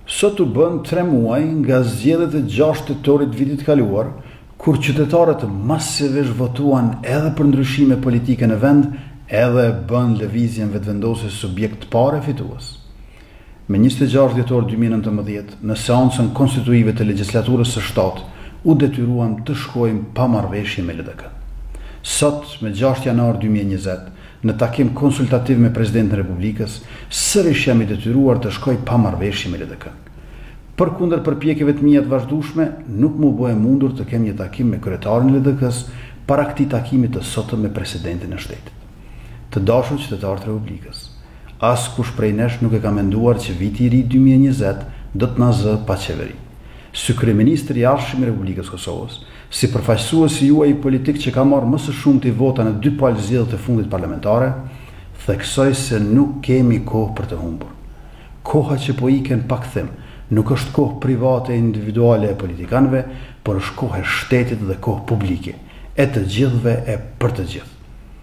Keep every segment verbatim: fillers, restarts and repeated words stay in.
Sot u bën tre muaj nga zgjedhjet e gjashtë tetorit vitit kaluar, kur qytetarët masivisht votuan edhe për ndryshime politike në vend, edhe bën lëvizjen vetëvendose subjekt parë fitues. Me njëzet e gjashtë dhjetor dy mijë e nëntëmbëdhjetë, në seancën konstituive të legjislaturës së shtatë, u detyruam të shkojmë pa marrëveshje me L D K. Sot, me gjashtë janar dy mijë e njëzet, në takim konsultativ me Presidentin e Republikës, sërish jam i detyruar të shkoj pa marrëveshje me L D K. Përkundër përpjekjeve të mia të vazhdueshme, nuk më bëhe mundur të kem një takim me kryetarin e L D K-s para këtij takimi të sotëm me Presidentin e Shtetit. Të dashur qytetarë të Republikës, askush prej nesh nuk e ka menduar që viti i ri dy mijë e njëzet do të na zë pa qeveri. Si kryeministri i jashtëm i Republikës Kosovës, si përfaqësuesi juaj i politik që ka marrë më së shumti vota në dy palë zgjedhjet e fundit parlamentare, theksoj se nuk kemi kohë për të humbur. Koha që po iken pa kthim nuk është kohë private e individuale e politikanëve, por është kohë e shtetit dhe kohë publike, e të gjithëve e për të gjithë.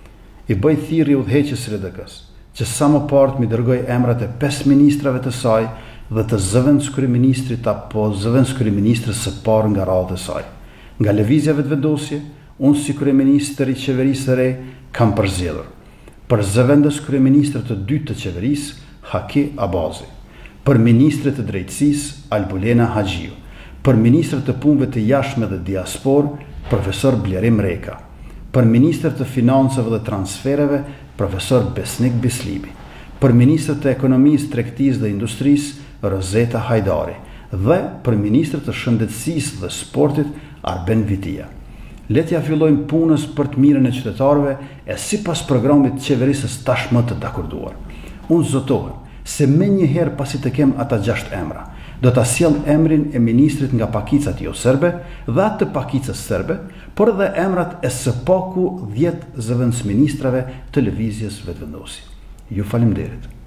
I bëj thirrje udhëheqës së L D K-s, që sa më parë mi dërgoj emrat e pesë ministrave të saj dhe të zëvendës kryeministrit apo zëvendës kryeministrës së parë nga radha e saj. Nga lëvizja vetëvendosje, unë si kryeministër i qeverisë së re kam përzgjedhur për zëvendës kryeministër të dytë të qeverisë, Haki Abazi, për ministre të drejtësisë, Albulena Haxhiu, për ministre të punëve të jashtme dhe diasporë, profesor Blerim Reka, për ministre të financave dhe transfereve, profesor Besnik Bislibi, për ministre të ekonomisë, tregtisë dhe industrisë, Rozeta Hajdari, dhe për ministre të shëndetësisë dhe sportit, Arben Vitia. Letja fillojmë punës për të mirën e qytetarëve e sipas programit të qeverisës tashmë të dakorduar. Unë zotohem se me njëherë pasi të kem ata gjashtë emra, do të sjell emrin e ministrit nga pakicat jo serbe dhe atë të pakicës serbe, por edhe emrat e së paku dhjetë zëvendësministrave të lëvizjes vetëvendosje. Ju faleminderit.